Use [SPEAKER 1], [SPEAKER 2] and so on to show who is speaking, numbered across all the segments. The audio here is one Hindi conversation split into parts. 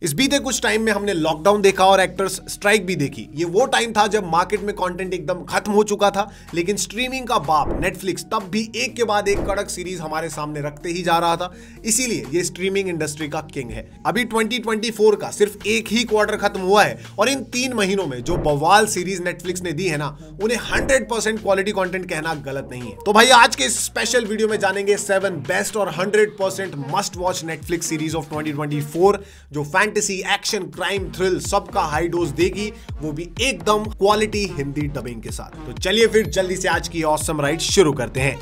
[SPEAKER 1] इस बीते कुछ टाइम में हमने लॉकडाउन देखा और एक्टर्स स्ट्राइक भी देखी। ये वो टाइम था जब मार्केट में कंटेंट एकदम खत्म हो चुका था, लेकिन स्ट्रीमिंग का बाप नेटफ्लिक्स तब भी एक के बाद एक कड़क सीरीज हमारे सामने रखते ही जा रहा था। इसीलिए ये स्ट्रीमिंग इंडस्ट्री का किंग है। अभी 2024 का सिर्फ एक ही क्वार्टर खत्म हुआ है और इन 3 महीनों में जो बवाल सीरीज नेटफ्लिक्स ने दी है ना, उन्हें 100% क्वालिटी कंटेंट कहना गलत नहीं है। तो भाई आज के इस स्पेशल वीडियो में जानेंगे 7 बेस्ट और 100% must watch Netflix series of 2024 जो फैंटेसी, एक्शन, क्राइम, थ्रिल सबका हाई डोज देगी, वो भी एकदम क्वालिटी हिंदी डबिंग के साथ। तो चलिए फिर जल्दी से आज की ऑसम राइड शुरू करते हैं।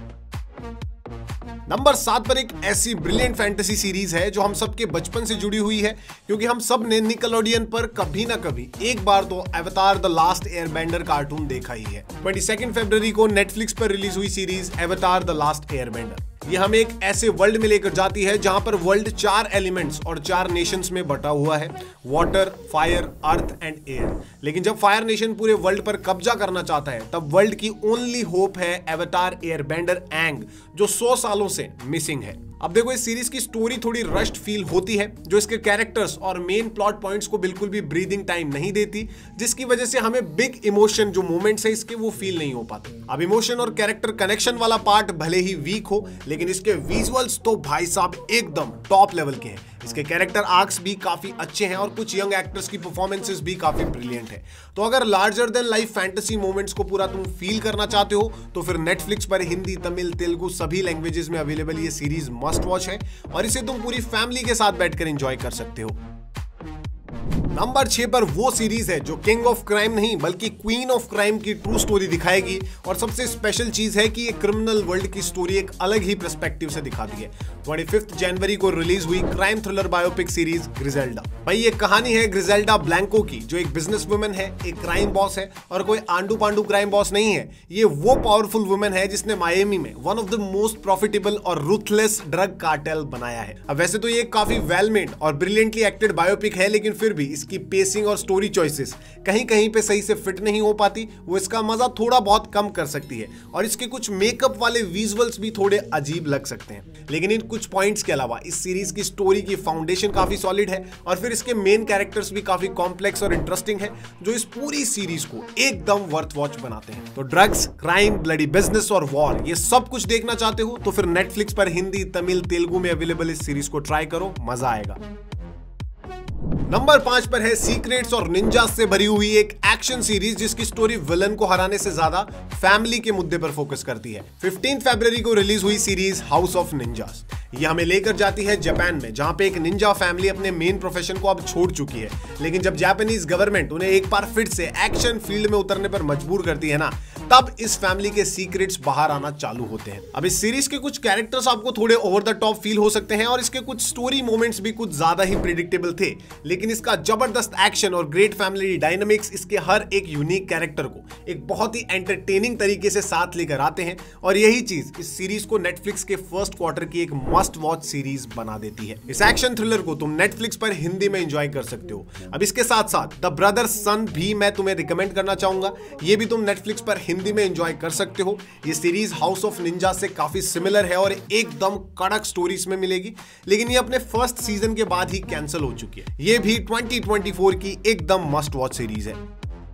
[SPEAKER 1] नंबर 7 पर एक ऐसी ब्रिलियंट फैंटेसी सीरीज है जो हम सबके बचपन से जुड़ी हुई है, क्योंकि हम सब ने निकलोडियन पर कभी ना कभी एक बार तो अवतार द लास्ट एयरबेंडर कार्टून देखा ही है। 22 फरवरी को नेटफ्लिक्स पर रिलीज हुई सीरीज अवतार द लास्ट एयरबेंडर ये हमें एक ऐसे वर्ल्ड में लेकर जाती है जहां पर वर्ल्ड 4 एलिमेंट्स और 4 नेशंस में बटा हुआ है, water, fire, earth and air. लेकिन जब फायर नेशन पूरे वर्ल्ड पर कब्जा करना चाहता है, तब वर्ल्ड की ओनली होप है अवतार एयरबेंडर एंग, जो 100 सालों से मिसिंग है। अब देखो, इस सीरीज की स्टोरी थोड़ी रश्ड फील होती है, जो इसके कैरेक्टर्स और मेन प्लॉट पॉइंट्स को बिल्कुल भी ब्रीदिंग टाइम नहीं देती, जिसकी वजह से हमें बिग इमोशन जो मोमेंट्स है इसके वो फील नहीं हो पाते। अब इमोशन और कैरेक्टर कनेक्शन वाला पार्ट भले ही वीक हो, लेकिन इसके विजुअल्स तो भाई साहब एकदम टॉप लेवल के हैं। इसके कैरेक्टर आर्क्स भी काफी अच्छे हैं और कुछ यंग एक्टर्स की परफॉर्मेंसेस भी काफी ब्रिलियंट है। तो अगर larger than life fantasy moments को पूरा तुम फील करना चाहते हो, तो फिर नेटफ्लिक्स पर हिंदी, तमिल, तेलुगु सभी लैंग्वेजेस में अवेलेबल ये सीरीज मस्ट वॉच है और इसे तुम पूरी फैमिली के साथ बैठकर एंजॉय कर सकते हो। नंबर 6 पर वो सीरीज है जो किंग ऑफ क्राइम नहीं बल्कि क्वीन ऑफ क्राइम की ट्रू स्टोरी दिखाएगी, और सबसे स्पेशल चीज है कि ये क्रिमिनल वर्ल्ड की स्टोरी एक अलग ही पर्सपेक्टिव से दिखाती है। 25 जनवरी को रिलीज हुई crime thriller biopic series Griselda. भाई ये कहानी है ग्रिजेल्डा ब्लैंको की, जो एक बिजनेस वुमेन है, एक क्राइम बॉस है, और कोई आंडू पांडू क्राइम बॉस नहीं है। ये वो पावरफुल वुमेन है जिसने मायामी में one of the most profitable और रूथलेस ड्रग कार्टेल बनाया है। अब वैसे तो ये काफी वेल मेड और ब्रिलियंटली एक्टेड बायोपिक है, लेकिन फिर भी इसकी पेसिंग और स्टोरी चॉइसेस कहीं कहीं पे सही से फिट नहीं हो पाती, वो इसका मजा थोड़ा बहुत कम कर सकती है, और इसके कुछ मेकअप वाले विजुअल्स भी थोड़े अजीब लग सकते हैं। लेकिन इन कुछ पॉइंट्स के अलावा इस सीरीज की स्टोरी की फाउंडेशन काफी सॉलिड है, और फिर इसके मेन कैरेक्टर्स भी काफी कॉम्प्लेक्स और इंटरेस्टिंग है, जो इस पूरी सीरीज को एकदम वर्थ वॉच बनाते हैं। तो ड्रग्स, क्राइम, ब्लडी बिजनेस और वॉर ये सब कुछ देखना चाहते हो तो फिर नेटफ्लिक्स पर हिंदी, तमिल, तेलुगु में अवेलेबल इस सीरीज को ट्राई करो, मजा आएगा। नंबर 5 पर है सीक्रेट्स और निंजा से भरी हुई एक एक्शन सीरीज जिसकी स्टोरी विलन को हराने से ज्यादा फैमिली के मुद्दे पर फोकस करती है। 15 फरवरी को रिलीज हुई सीरीज हाउस ऑफ निंजास ये हमें लेकर जाती है जापान में, जहां पे एक निंजा फैमिली अपने मेन प्रोफेशन को अब छोड़ चुकी है। लेकिन जब जापानीज गवर्नमेंट उन्हें एक बार फिर से एक्शन फील्ड में उतरने पर मजबूर करती है ना, तब इस फैमिली के सीक्रेट्स बाहर आना चालू होते हैं। अब इस सीरीज के कुछ कैरेक्टर्स आपको थोड़े ओवर द टॉप फील हो सकते हैं और इसके कुछ स्टोरी मोमेंट्स भी कुछ ज्यादा ही प्रेडिक्टेबल थे, लेकिन इसका जबरदस्त एक्शन और ग्रेट फैमिली डायनामिक्स इसके हर एक यूनिक कैरेक्टर को एक बहुत ही एंटरटेनिंग तरीके से साथ लेकर आते हैं, और यही चीज इस सीरीज को नेटफ्लिक्स के फर्स्ट क्वार्टर की एक मस्ट वॉच सीरीज बना देती है। इस एक्शन थ्रिलर को तुम नेटफ्लिक्स पर हिंदी में एंजॉय कर सकते हो। अब इसके साथ साथ द ब्रदर्स सन भी मैं तुम्हें रिकमेंड करना चाहूंगा, ये भी तुम नेटफ्लिक्स पर हिंदी में एंजॉय कर सकते हो। ये सीरीज हाउस ऑफ निंजा से काफी सिमिलर है और एकदम कड़क स्टोरीज में मिलेगी, लेकिन ये अपने फर्स्ट सीजन के बाद ही कैंसिल हो चुकी है। ये भी 2024 की एकदम मस्ट वॉच सीरीज है।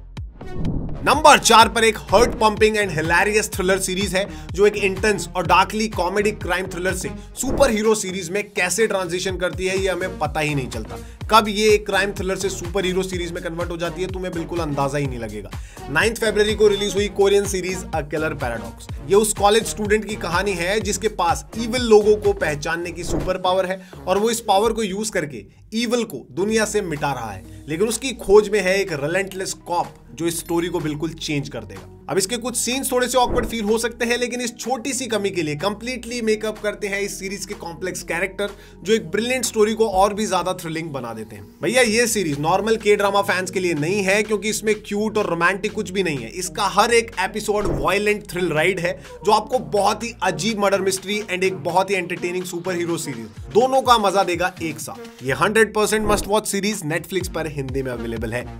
[SPEAKER 1] नंबर 4 पर एक heart pumping and hilarious thriller series है जो एक इंटेंस और डार्कली कॉमेडी क्राइम थ्रिलर से सुपर हीरो सीरीज में कैसे ट्रांजिशन करती है, ये हमें पता ही नहीं चलता। कब ये एक क्राइम थ्रिलर से सुपर हीरो सीरीज में कन्वर्ट हो जाती है तुम्हें बिल्कुल अंदाजा ही नहीं लगेगा। 9 फरवरी को रिलीज हुई Korean series a killer paradox. ये उस कॉलेज स्टूडेंट की कहानी है जिसके पास इविल लोगों को पहचानने की सुपर पावर है, और वो इस पावर को यूज करके इविल को दुनिया से मिटा रहा है। लेकिन उसकी खोज में है एक रिलेंटलेस कॉप जो इस स्टोरी को बिल्कुल चेंज कर देगा। अब इसके कुछ सीन्स थोड़े से ऑकवर्ड फील हो सकते हैं, लेकिन इस छोटी सी कमी के लिए कंप्लीटली मेकअप करते हैं इस सीरीज के कॉम्प्लेक्स कैरेक्टर, जो एक ब्रिलियंट स्टोरी को और भी ज्यादा थ्रिलिंग बना देते हैं। भैया ये सीरीज नॉर्मल के ड्रामा फैंस के लिए नहीं है, क्योंकि इसमें क्यूट और रोमांटिक कुछ भी नहीं है। इसका हर एक एपिसोड वायलेंट थ्रिल राइड है जो आपको बहुत ही अजीब मर्डर मिस्ट्री एंड एक बहुत ही एंटरटेनिंग सुपर हीरो सीरीज दोनों का मजा देगा एक साथ। ये 100% मस्ट वॉच सीरीज नेटफ्लिक्स पर हिंदी में अवेलेबल है।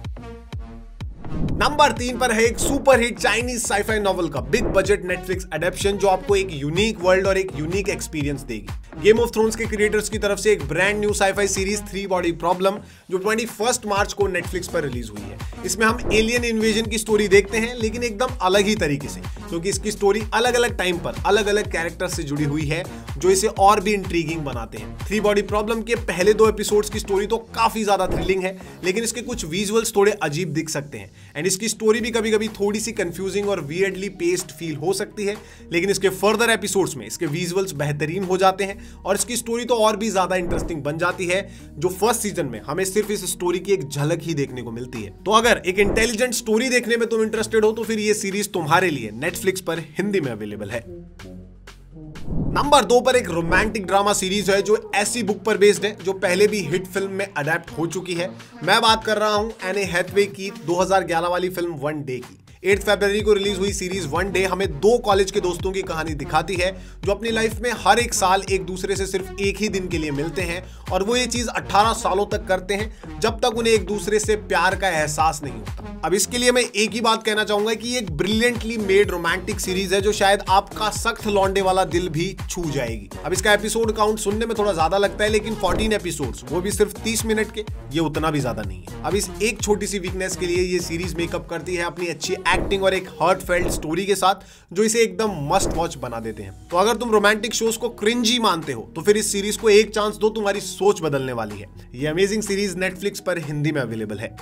[SPEAKER 1] नंबर 3 पर है एक super hit Chinese scifi novel का बिग बजट नेटफ्लिक्स एडेप्शन जो आपको एक यूनिक वर्ल्ड और एक यूनिक एक्सपीरियंस देगी। गेम ऑफ थ्रोन्स के क्रिएटर्स की तरफ से एक brand new scifi series 3 body problem जो 21 मार्च को नेटफ्लिक्स पर रिलीज हुई है। इसमें हम एलियन इन्वेजन की स्टोरी देखते हैं, लेकिन एकदम अलग ही तरीके से, क्योंकि इसकी स्टोरी अलग अलग टाइम पर अलग अलग कैरेक्टर्स से जुड़ी हुई है जो इसे और भी इंट्रीगिंग बनाते हैं। 3 बॉडी प्रॉब्लम के पहले 2 एपिसोड्स की स्टोरी तो काफी ज्यादा थ्रिलिंग है, लेकिन इसके कुछ विजुअल्स थोड़े अजीब दिख सकते हैं एंड इसकी स्टोरी भी कभी कभी थोड़ी सी कंफ्यूजिंग और वियर्डली पेस्ड फील हो सकती है, लेकिन इसके फर्दर एपिसोड्स में इसके विजुअल्स बेहतरीन हो जाते हैं और इसकी स्टोरी तो और भी ज्यादा इंटरेस्टिंग बन जाती है, जो फर्स्ट सीजन में हमें सिर्फ इस स्टोरी की एक झलक ही देखने को मिलती है। तो अगर एक इंटेलिजेंट स्टोरी देखने में तुम इंटरेस्टेड हो तो फिर ये सीरीज तुम्हारे लिए नेटफ्लिक्स पर हिंदी में अवेलेबल है। नंबर 2 पर एक रोमांटिक ड्रामा सीरीज है जो ऐसी बुक पर बेस्ड है जो पहले भी हिट फिल्म में अडेप्ट हो चुकी है। मैं बात कर रहा हूं एने हैथवे की 2011 वाली फिल्म वन डे की। 8 फरवरी को रिलीज हुई सीरीज वन डे हमें 2 कॉलेज के दोस्तों की कहानी दिखाती है जो अपनी लाइफ में हर एक साल एक दूसरे से सिर्फ एक ही दिन के लिए मिलते हैं और वो ये चीज 18 सालों तक करते हैं जब तक उन्हें एक दूसरे से प्यार का एहसास नहीं होता। अब इसके लिए मैं एक ही बात कहना चाहूंगा कि एक ब्रिलियंटली मेड रोमांटिक सीरीज है जो शायद आपका सख्त लौंडे वाला दिल भी छू जाएगी। अब इसका एपिसोड काउंट सुनने में थोड़ा ज्यादा लगता है, लेकिन 14 एपिसोड्स, वो भी सिर्फ 30 मिनट के, ये उतना भी ज्यादा नहीं है। अब इस एक छोटी सी वीकनेस के लिए ये सीरीज मेकअप करती है अपनी अच्छी एक्टिंग और एक हार्टफेल्ट स्टोरी के साथ, जो इसे एकदम मस्ट वॉच बना देते हैं। तो अगर तुम रोमांटिक शोज को क्रिंजी मानते हो तो फिर इस सीरीज को एक चांस दो, तुम्हारी सोच बदलने वाली है। ये अमेजिंग सीरीज नेटफ्लिक्स पर हिंदी में अवेलेबल है।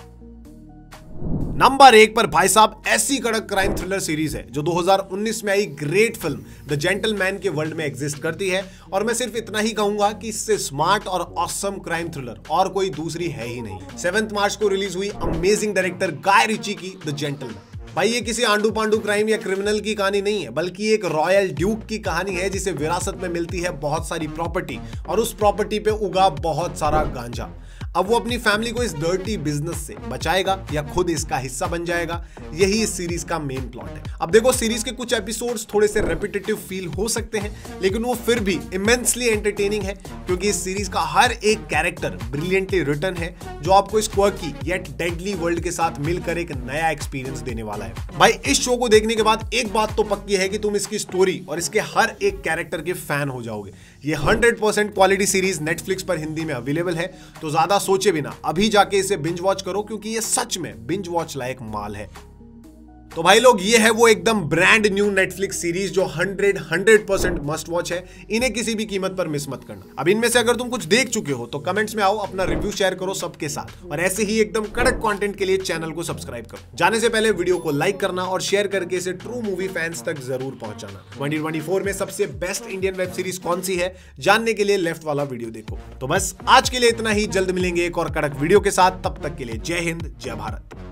[SPEAKER 1] नंबर 1 पर भाई साहब ऐसी कड़क क्राइम थ्रिलर सीरीज है जो 2019 में आई ग्रेट फिल्म द जेंटलमैन के वर्ल्ड में एग्जिस्ट करती है, और मैं सिर्फ इतना ही कहूंगा कि इससे स्मार्ट और ऑसम क्राइम थ्रिलर और कोई दूसरी है ही नहीं। 7 मार्च को रिलीज हुई अमेजिंग डायरेक्टर गाय रिची की द जेंटलमैन। भाई ये किसी आंडू पांडू क्राइम या क्रिमिनल की कहानी नहीं है, बल्कि एक रॉयल ड्यूक की कहानी है जिसे विरासत में मिलती है बहुत सारी प्रॉपर्टी और उस प्रॉपर्टी पे उगा बहुत सारा गांजा। अब वो अपनी फैमिली को इस डर्टी बिजनेस से बचाएगा या खुद इसका हिस्सा बन जाएगा, यही इस सीरीज का मेन प्लॉट है। अब देखो, सीरीज के कुछ एपिसोड्स थोड़े से रेपिटेटिव फील हो सकते हैं, लेकिन वो फिर भी इमेंसली एंटरटेनिंग है क्योंकि इस सीरीज का हर एक कैरेक्टर ब्रिलियंटली रिटन है जो आपको इस क्वर्की येट डेडली वर्ल्ड के साथ मिलकर एक नया एक्सपीरियंस देने वाला है। भाई इस शो को देखने के बाद एक बात तो पक्की है कि तुम इसकी स्टोरी और इसके हर एक कैरेक्टर के फैन हो जाओगे। ये 100% क्वालिटी सीरीज नेटफ्लिक्स पर हिंदी में अवेलेबल है, तो ज्यादा सोचे बिना अभी जाके इसे बिंज वॉच करो क्योंकि ये सच में बिंज वॉच लायक माल है। तो भाई लोग, ये है वो एकदम ब्रांड न्यू नेटफ्लिक्स सीरीज जो 100% मस्ट वॉच है। इन्हें किसी भी कीमत पर मिस मत करना। अब इनमें से अगर तुम कुछ देख चुके हो तो कमेंट्स में आओ, अपना रिव्यू शेयर करो सबके साथ, और ऐसे ही एकदम कड़क कंटेंट के लिए चैनल को सब्सक्राइब करो। जाने से पहले वीडियो को लाइक करना और शेयर करके इसे ट्रू मूवी फैंस तक जरूर पहुंचाना। 2024 में सबसे बेस्ट इंडियन वेब सीरीज कौन सी है जानने के लिए लेफ्ट वाला वीडियो देखो। तो बस आज के लिए इतना ही, जल्द मिलेंगे एक और कड़क वीडियो के साथ। तब तक के लिए जय हिंद, जय भारत।